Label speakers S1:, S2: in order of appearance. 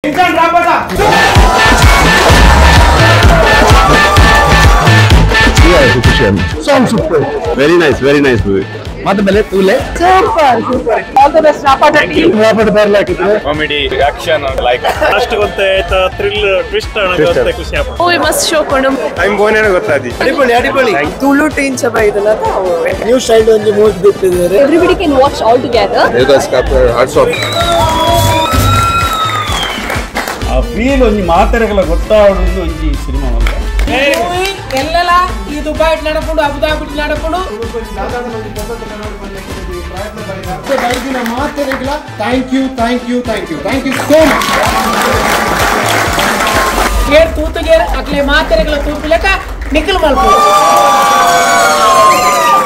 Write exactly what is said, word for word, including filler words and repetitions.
S1: Raapata.
S2: Song super. Very nice, very nice movie. Madabale, Tulu.
S3: Super, super. All the best, Raapata team.
S2: Raapata bear like it.
S4: Comedy, action, like. First gotte thrill, twist gotte ಖುಷಿ ಆಗುತ್ತೆ.
S3: Movie must show kodum.
S4: Time ಬೋನೇನ ಗೊತ್ತಾದಿ.
S2: ಅಡಿಪೊಳಿ ಅಡಿಪೊಳಿ.
S3: Tulu team ಚೆನ್ನಾಗಿದಲ್ಲ ತಾವು.
S2: New style ಒಂದು movie ಬಿಟ್ಟಿದ್ದಾರೆ.
S3: Everybody can watch all together.
S2: Devdas hats off.
S5: ಆ feel ಒಂದು ಮಾತರೆಗಳ ಗೊತ್ತಾಗೋದು ಒಂದು ಸಿನಿಮಾ ಅಲ್ಲ.
S1: ಮೂವಿ ಎಲ್ಲೆಲ್ಲ ಈ ದುಬೈ ನಡಕೊಂಡು ಅಬುದಾಬಿ ನಡಕೊಂಡು
S2: ಬೈದಿನ ಮಾತರೆಗಳ thank you thank you thank you thank you so much.
S1: ಏರ್ ತೂತುಗೆ ಅಕ್ಲೆ ಮಾತರೆಗಳ ತೂಪು ಲೆಕ್ಕ ನಿಖಲ್ ಮಾಡ್ಬೋದು.